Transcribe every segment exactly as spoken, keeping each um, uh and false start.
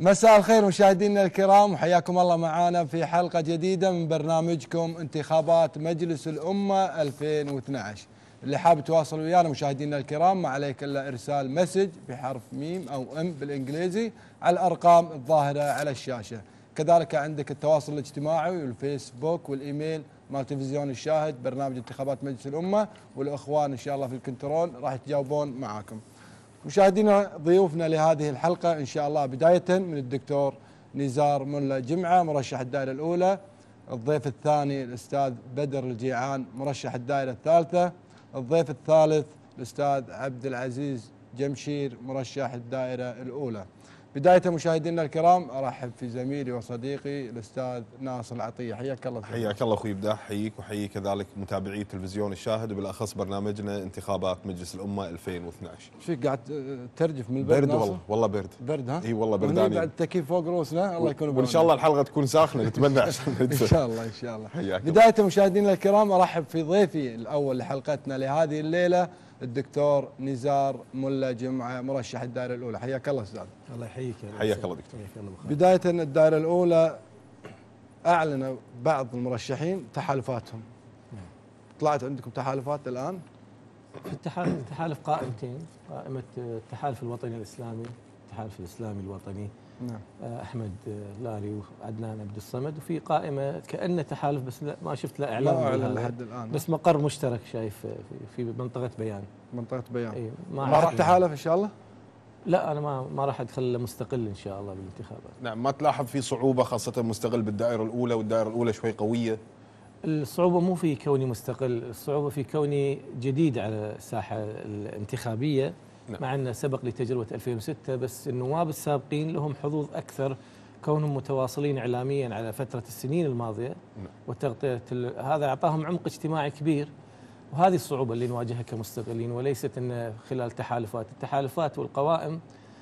مساء الخير مشاهدينا الكرام، وحياكم الله معنا في حلقة جديدة من برنامجكم انتخابات مجلس الأمة ألفين واثنعش. اللي حاب يتواصل ويانا مشاهدينا الكرام ما عليك إلا إرسال مسج بحرف ميم أو ام بالإنجليزي على الأرقام الظاهرة على الشاشة. كذلك عندك التواصل الاجتماعي والفيسبوك والإيميل مال تلفزيون الشاهد برنامج انتخابات مجلس الأمة، والأخوان إن شاء الله في الكنترول راح يتجاوبون معاكم. مشاهدينا ضيوفنا لهذه الحلقة إن شاء الله بداية من الدكتور نزار ملا جمعة مرشح الدائرة الأولى، الضيف الثاني الأستاذ بدر الجيعان مرشح الدائرة الثالثة، الضيف الثالث الأستاذ عبد العزيز جمشير مرشح الدائرة الأولى. بداية مشاهدينا الكرام أرحب في زميلي وصديقي الأستاذ ناصر العطية. حياك الله. حياك الله أخوي بداح، حييك وحيي كذلك متابعي تلفزيون الشاهد وبالأخص برنامجنا انتخابات مجلس الأمة ألفين واثنعش. ايش فيك قاعد ترجف من البرد؟ برد والله، والله برد. برد ها؟ اي والله بردانين. بعد التكييف فوق رؤوسنا الله يكون بعوننا. وإن شاء الله الحلقة تكون ساخنة نتمنى عشان إن شاء الله إن شاء الله. حياك. بداية مشاهدينا الكرام أرحب في ضيفي الأول لحلقتنا لهذه الليلة الدكتور نزار ملا جمعة مرشح الدائرة الأولى. حياك الله أستاذ. الله يحييك. حياك الله دكتور. بداية الدائرة الأولى أعلن بعض المرشحين تحالفاتهم. طلعت عندكم تحالفات الآن؟ في التحالف تحالف قائمتين، قائمة التحالف الوطني الإسلامي، التحالف الإسلامي الوطني نعم. أحمد لاري وعدنان عبد الصمد، وفي قائمة كأنه تحالف بس لا ما شفت له إعلان لا أعلن لحد الآن، بس مقر مشترك شايف في منطقة بيان. منطقة بيان. إيه ما, ما راح تحالف إن شاء الله؟ لا أنا ما ما راح أدخل مستقل إن شاء الله بالانتخابات. نعم. ما تلاحظ في صعوبة خاصة مستقل بالدائرة الأولى والدائرة الأولى شوي قوية؟ الصعوبة مو في كوني مستقل، الصعوبة في كوني جديد على الساحة الانتخابية. نعم. مع أنه سبق لتجربة ألفين وستة، بس النواب السابقين لهم حظوظ أكثر كونهم متواصلين إعلاميا على فترة السنين الماضية. نعم. وتغطية هذا أعطاهم عمق اجتماعي كبير، وهذه الصعوبة اللي نواجهها كمستقلين، وليست أن خلال تحالفات. التحالفات والقوائم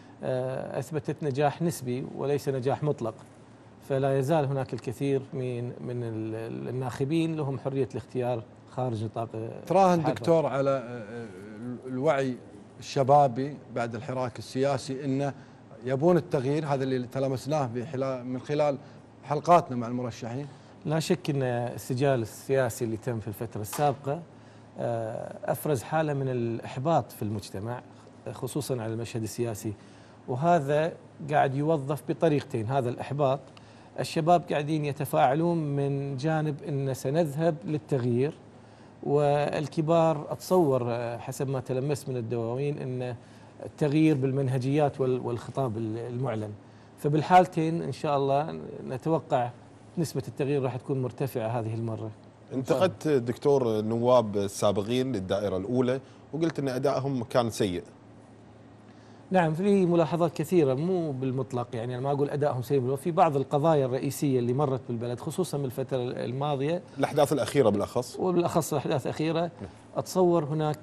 أثبتت نجاح نسبي وليس نجاح مطلق، فلا يزال هناك الكثير من من الناخبين لهم حرية الاختيار خارج نطاق. تراهن دكتور على الوعي الشبابي بعد الحراك السياسي انه يبون التغيير، هذا اللي تلمسناه من خلال حلقاتنا مع المرشحين؟ لا شك ان السجال السياسي اللي تم في الفترة السابقة افرز حالة من الاحباط في المجتمع خصوصا على المشهد السياسي، وهذا قاعد يوظف بطريقتين. هذا الاحباط الشباب قاعدين يتفاعلون من جانب ان سنذهب للتغيير، والكبار اتصور حسب ما تلمست من الدواوين ان التغيير بالمنهجيات والخطاب المعلن. فبالحالتين ان شاء الله نتوقع نسبة التغيير راح تكون مرتفعة هذه المرة. انتقدت دكتور النواب السابقين للدائرة الأولى وقلت ان ادائهم كان سيء. نعم في ملاحظات كثيرة مو بالمطلق، يعني أنا ما أقول أدائهم سيء، في بعض القضايا الرئيسية اللي مرت بالبلد خصوصا من الفترة الماضية، الأحداث الأخيرة بالأخص وبالأخص الأحداث الأخيرة، أتصور هناك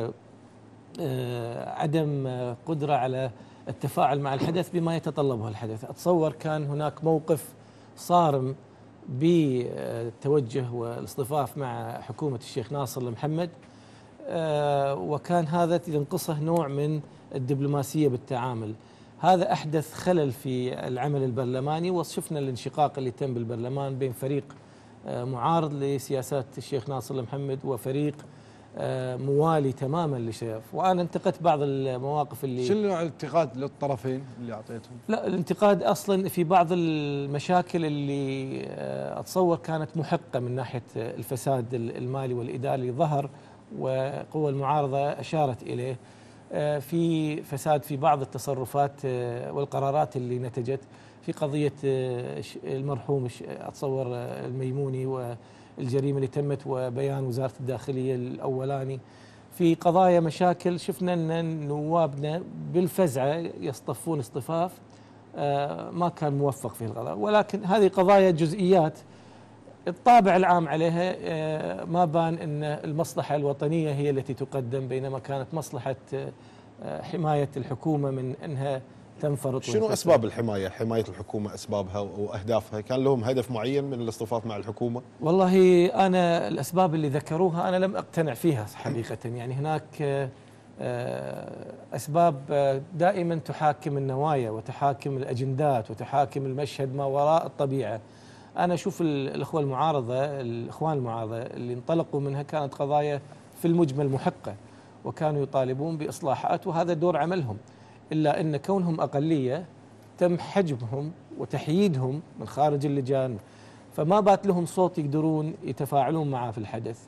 عدم قدرة على التفاعل مع الحدث بما يتطلبه الحدث. أتصور كان هناك موقف صارم بالتوجه والاصطفاف مع حكومة الشيخ ناصر المحمد، وكان هذا ينقصه نوع من الدبلوماسية بالتعامل. هذا أحدث خلل في العمل البرلماني، وشفنا الانشقاق اللي تم بالبرلمان بين فريق معارض لسياسات الشيخ ناصر المحمد وفريق موالي تماما لشيف. وأنا انتقدت بعض المواقف اللي شنو نوع الانتقاد للطرفين اللي أعطيتهم؟ لا الانتقاد أصلا في بعض المشاكل اللي أتصور كانت محقة من ناحية الفساد المالي والإداري اللي ظهر وقوى المعارضة أشارت إليه، في فساد في بعض التصرفات والقرارات اللي نتجت في قضية المرحوم أتصور الميموني والجريمة اللي تمت وبيان وزارة الداخلية الأولاني. في قضايا مشاكل شفنا أن نوابنا بالفزعة يصطفون اصطفاف ما كان موفق في القضاء، ولكن هذه قضايا جزئيات الطابع العام عليها ما بان أن المصلحة الوطنية هي التي تقدم، بينما كانت مصلحة حماية الحكومة من أنها تنفرط. شنو أسباب الحماية؟ حماية الحكومة أسبابها وأهدافها، كان لهم هدف معين من الاصطفاف مع الحكومة؟ والله أنا الأسباب اللي ذكروها أنا لم أقتنع فيها حقيقة. يعني هناك أسباب دائما تحاكم النوايا وتحاكم الأجندات وتحاكم المشهد ما وراء الطبيعة. أنا أشوف الأخوة المعارضة الإخوان المعارضة اللي انطلقوا منها كانت قضايا في المجمل محقة، وكانوا يطالبون بإصلاحات وهذا دور عملهم، إلا أن كونهم أقلية تم حجبهم وتحييدهم من خارج اللجان، فما بات لهم صوت يقدرون يتفاعلون معه في الحدث.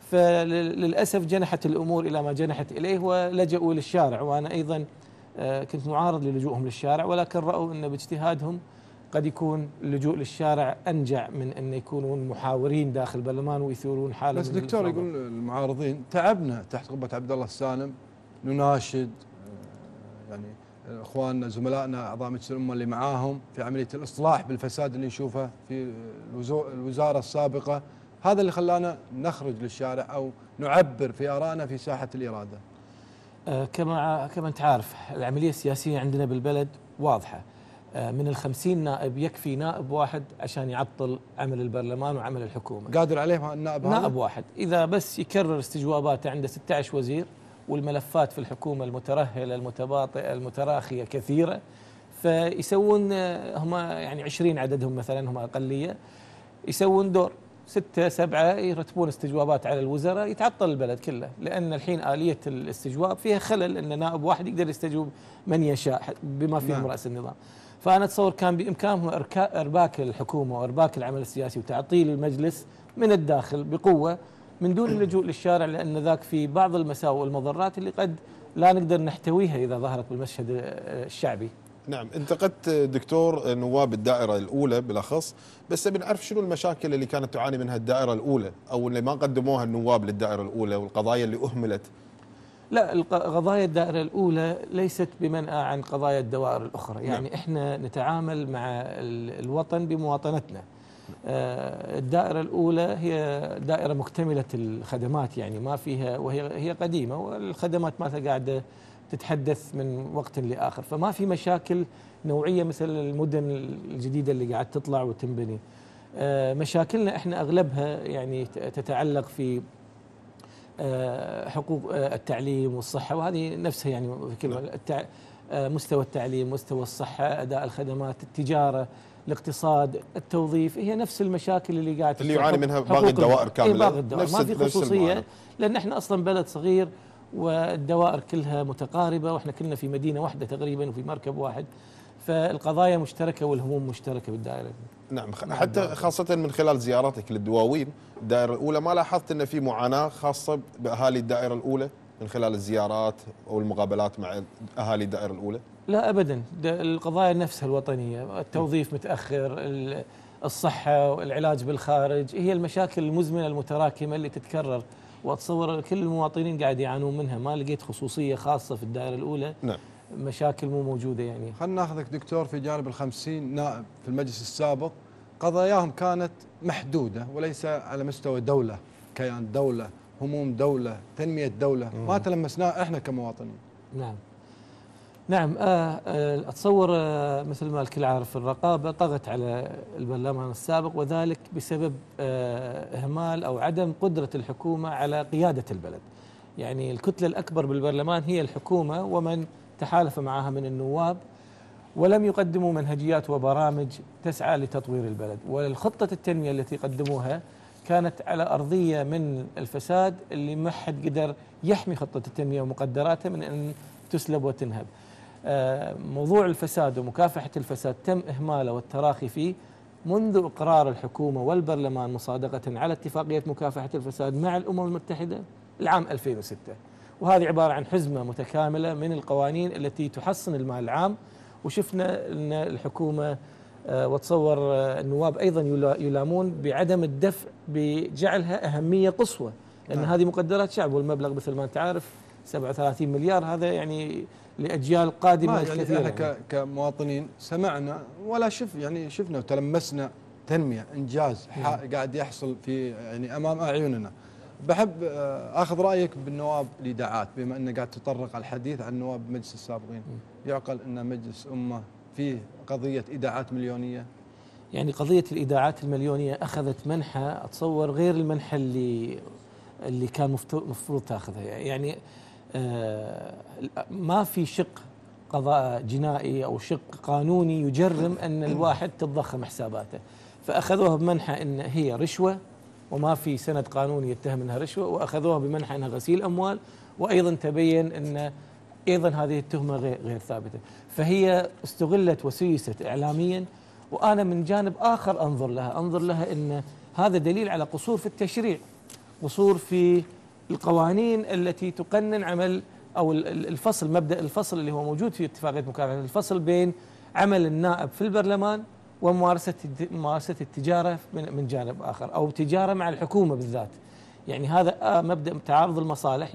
فللأسف جنحت الأمور إلى ما جنحت إليه ولجأوا للشارع، وأنا أيضا كنت معارض للجوءهم للشارع، ولكن رأوا أن باجتهادهم قد يكون اللجوء للشارع أنجع من أن يكونون محاورين داخل البرلمان ويثورون حالة. بس دكتور يقول المعارضين تعبنا تحت قبة عبد الله السالم نناشد يعني اخواننا زملائنا اعضاء مجلس الامه اللي معاهم في عمليه الاصلاح بالفساد اللي نشوفه في الوزاره السابقه، هذا اللي خلانا نخرج للشارع او نعبر في ارائنا في ساحه الاراده. آه كما كما انت عارف العمليه السياسيه عندنا بالبلد واضحه، آه من الخمسين نائب يكفي نائب واحد عشان يعطل عمل البرلمان وعمل الحكومه. قادر عليه النائب هذا؟ نائب واحد اذا بس يكرر استجواباته عنده ستة عشر وزير، والملفات في الحكومة المترهلة المتباطئة المتراخية كثيرة، فيسوون هم يعني عشرين عددهم مثلا، هم أقلية، يسوون دور ستة سبعة يرتبون استجوابات على الوزراء، يتعطل البلد كله، لأن الحين آلية الاستجواب فيها خلل، أن نائب واحد يقدر يستجوب من يشاء بما فيهم رأس النظام. فأنا أتصور كان بإمكانهم إرباك الحكومة وإرباك العمل السياسي وتعطيل المجلس من الداخل بقوة من دون اللجوء للشارع، لأن ذاك في بعض المساوئ والمضرات اللي قد لا نقدر نحتويها إذا ظهرت بالمشهد الشعبي. نعم، انتقدت دكتور نواب الدائرة الأولى بالأخص، بس بنعرف شنو المشاكل اللي كانت تعاني منها الدائرة الأولى أو اللي ما قدموها النواب للدائرة الأولى والقضايا اللي أهملت. لا، قضايا الدائرة الأولى ليست بمنأى عن قضايا الدوائر الأخرى، يعني نعم. إحنا نتعامل مع الوطن بمواطنتنا. الدائرة الأولى هي دائرة مكتملة الخدمات، يعني ما فيها، وهي هي قديمة والخدمات ما قاعدة تتحدث من وقت لآخر، فما في مشاكل نوعية مثل المدن الجديدة اللي قاعد تطلع وتنبني. مشاكلنا احنا أغلبها يعني تتعلق في حقوق التعليم والصحة، وهذه نفسها يعني في كل مستوى التعليم، مستوى الصحة، أداء الخدمات، التجارة، الاقتصاد، التوظيف، هي نفس المشاكل اللي قاعد اللي يعاني منها باقي الدوائر كامله. باقي الدوائر ما في خصوصيه، لان احنا اصلا بلد صغير والدوائر كلها متقاربه، واحنا كلنا في مدينه واحده تقريبا وفي مركب واحد، فالقضايا مشتركه والهموم مشتركه بالدائره. نعم، حتى خاصه من خلال زياراتك للدواوين الدائره الاولى ما لاحظت ان في معاناه خاصه باهالي الدائره الاولى من خلال الزيارات او المقابلات مع اهالي الدائره الاولى؟ لا ابدا، القضايا نفسها الوطنيه، التوظيف متاخر، الصحه والعلاج بالخارج، هي المشاكل المزمنه المتراكمه اللي تتكرر، واتصور كل المواطنين قاعد يعانون منها، ما لقيت خصوصيه خاصه في الدائره الاولى. نعم. مشاكل مو موجوده يعني. خلينا ناخذك دكتور في جانب الخمسين نائب في المجلس السابق، قضاياهم كانت محدوده وليس على مستوى دوله، كيان دوله، هموم دوله، تنميه دوله، ما تلمسناه احنا كمواطنين. نعم. نعم، آه آه اتصور آه مثل ما الكل عارف الرقابه طغت على البرلمان السابق، وذلك بسبب آه اهمال او عدم قدره الحكومه على قياده البلد. يعني الكتله الاكبر بالبرلمان هي الحكومه ومن تحالف معها من النواب، ولم يقدموا منهجيات وبرامج تسعى لتطوير البلد، والخطه التنميه التي قدموها كانت على ارضيه من الفساد اللي ما حد قدر يحمي خطه التنميه ومقدراتها من ان تسلب وتنهب. موضوع الفساد ومكافحة الفساد تم إهماله والتراخي فيه منذ إقرار الحكومة والبرلمان مصادقة على اتفاقية مكافحة الفساد مع الأمم المتحدة العام ألفين وستة، وهذه عبارة عن حزمة متكاملة من القوانين التي تحصن المال العام. وشفنا أن الحكومة وتصور النواب أيضا يلامون بعدم الدفع بجعلها أهمية قصوى، لأن هذه مقدرات شعب، والمبلغ مثل ما أنت عارف سبعة وثلاثين مليار، هذا يعني لأجيال قادمة يعني كثيرة. احنا يعني كمواطنين سمعنا ولا شف يعني شفنا وتلمسنا تنمية إنجاز قاعد يحصل في يعني أمام أعيننا. بحب أخذ رأيك بالنواب الإيداعات، بما أنه قاعد تطرق الحديث عن نواب مجلس السابقين. يعقل أن مجلس أمة فيه قضية إيداعات مليونية؟ يعني قضية الإيداعات المليونية أخذت منحى أتصور غير المنحى اللي اللي كان مفروض تاخذها. يعني ما في شق قضاء جنائي أو شق قانوني يجرم أن الواحد تتضخم حساباته، فأخذوها بمنحى أن هي رشوة وما في سند قانوني يتهم أنها رشوة، وأخذوها بمنحى أنها غسيل أموال، وأيضا تبين أن أيضا هذه التهمة غير غير ثابتة. فهي استغلت وسيست إعلاميا، وأنا من جانب آخر أنظر لها أنظر لها أن هذا دليل على قصور في التشريع، قصور في القوانين التي تقنن عمل أو الفصل، مبدأ الفصل اللي هو موجود في اتفاقية مكافحة الفصل بين عمل النائب في البرلمان وممارسة ممارسة التجارة من جانب آخر، أو تجارة مع الحكومة بالذات. يعني هذا مبدأ تعارض المصالح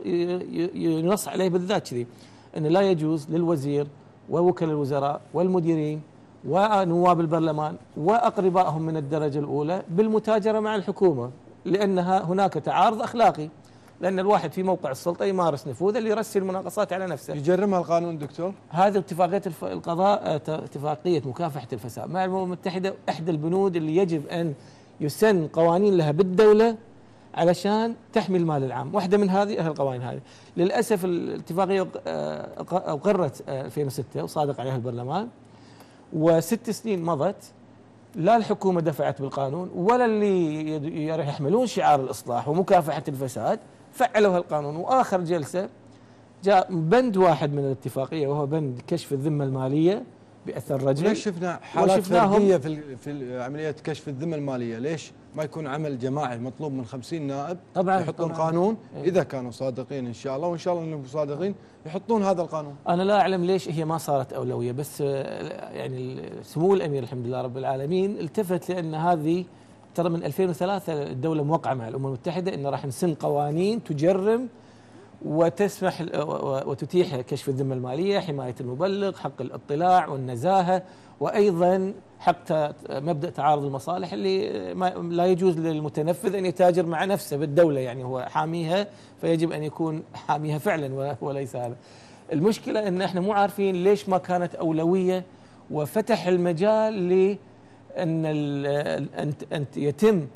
ينص عليه بالذات كذي، أن لا يجوز للوزير ووكلاء الوزراء والمديرين ونواب البرلمان وأقربائهم من الدرجة الأولى بالمتاجرة مع الحكومة، لأنها هناك تعارض أخلاقي، لأن الواحد في موقع السلطة يمارس نفوذه اللي يرسل المناقصات على نفسه. يجرمها القانون دكتور؟ هذه اتفاقية القضاء، اتفاقية مكافحة الفساد مع الأمم المتحدة، إحدى البنود اللي يجب أن يسن قوانين لها بالدولة علشان تحمي المال العام. واحدة من هذه القوانين هذه. للأسف الاتفاقية أقرت ألفين وستة وصادق عليها البرلمان، وست سنين مضت لا الحكومة دفعت بالقانون ولا اللي يحملون شعار الإصلاح ومكافحة الفساد فعلوا هالقانون. وآخر جلسة جاء بند واحد من الاتفاقية وهو بند كشف الذمة المالية بأثر رجعي. ليش شفنا حالات فردية في في عملية كشف الذمة المالية؟ ليش ما يكون عمل جماعي مطلوب من خمسين نائب طبعا يحطون طبعاً قانون إيه؟ إذا كانوا صادقين إن شاء الله، وإن شاء الله أنهم صادقين يحطون هذا القانون. أنا لا أعلم ليش هي ما صارت أولوية، بس يعني سمو الأمير الحمد لله رب العالمين التفت، لأن هذه ترى من ألفين وثلاثة الدولة موقعة مع الأمم المتحدة أن راح نسن قوانين تجرم وتسمح وتتيح كشف الذمة المالية، حماية المبلغ، حق الاطلاع والنزاهة، وأيضا حق مبدأ تعارض المصالح اللي ما لا يجوز للمتنفذ أن يتاجر مع نفسه بالدولة، يعني هو حاميها فيجب أن يكون حاميها فعلا وليس هذا. المشكلة أن احنا مو عارفين ليش ما كانت أولوية، وفتح المجال لأن أن يتم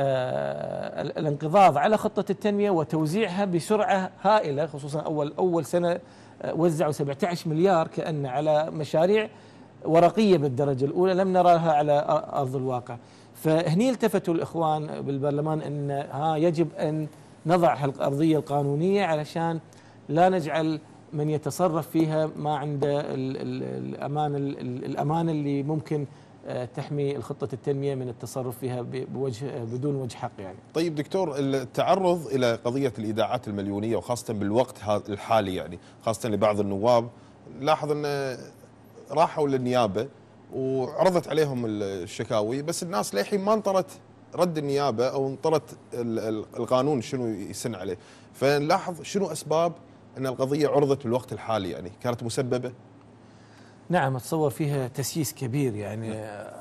الانقضاض على خطة التنمية وتوزيعها بسرعة هائلة، خصوصا أول أول سنة وزعوا سبعة عشر مليار كأن على مشاريع ورقية بالدرجة الأولى لم نراها على أرض الواقع. فهني التفتوا الإخوان بالبرلمان أن ها يجب أن نضع الأرضية القانونية علشان لا نجعل من يتصرف فيها ما عنده الأمان الأمان اللي ممكن تحمي الخطة التنمية من التصرف فيها بوجه بدون وجه حق يعني. طيب دكتور، التعرض إلى قضية الإيداعات المليونية وخاصة بالوقت الحالي، يعني خاصة لبعض النواب، لاحظ أن راحوا للنيابة وعرضت عليهم الشكاوي، بس الناس للحين ما انطرت رد النيابة أو انطرت القانون شنو يسن عليه. فنلاحظ شنو أسباب أن القضية عرضت بالوقت الحالي، يعني كانت مسببة؟ نعم، أتصور فيها تسييس كبير. يعني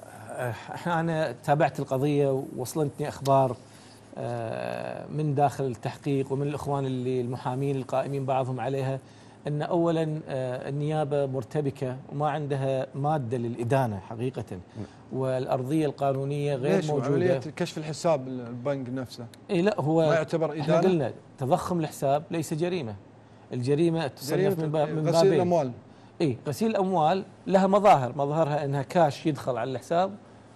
أنا تابعت القضية ووصلتني أخبار من داخل التحقيق ومن الإخوان اللي المحامين القائمين بعضهم عليها أن أولا النيابة مرتبكة وما عندها مادة للإدانة حقيقة، والأرضية القانونية غير ليش موجودة. عملية كشف الحساب البنك نفسه إيه لا هو ما يعتبر إدانة؟ احنا قلنا تضخم الحساب ليس جريمة، الجريمة تصنف من باب من بابين. غسيل الأموال. إيه غسيل الأموال لها مظاهر، مظهرها أنها كاش يدخل على الحساب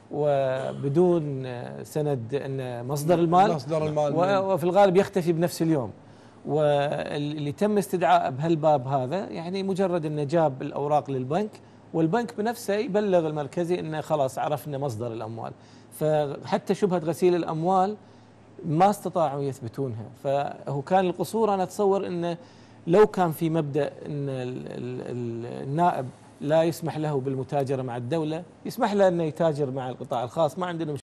وبدون سند أن مصدر المال، مصدر المال وفي الغالب يختفي بنفس اليوم. واللي تم استدعاء بهالباب هذا يعني مجرد أنه جاب الأوراق للبنك، والبنك بنفسه يبلغ المركزي أنه خلاص عرفنا مصدر الأموال، فحتى شبهة غسيل الأموال ما استطاعوا يثبتونها. فهو كان القصور، أنا أتصور أنه لو كان في مبدأ أن النائب لا يسمح له بالمتاجرة مع الدولة، يسمح له أنه يتاجر مع القطاع الخاص، ما عندنا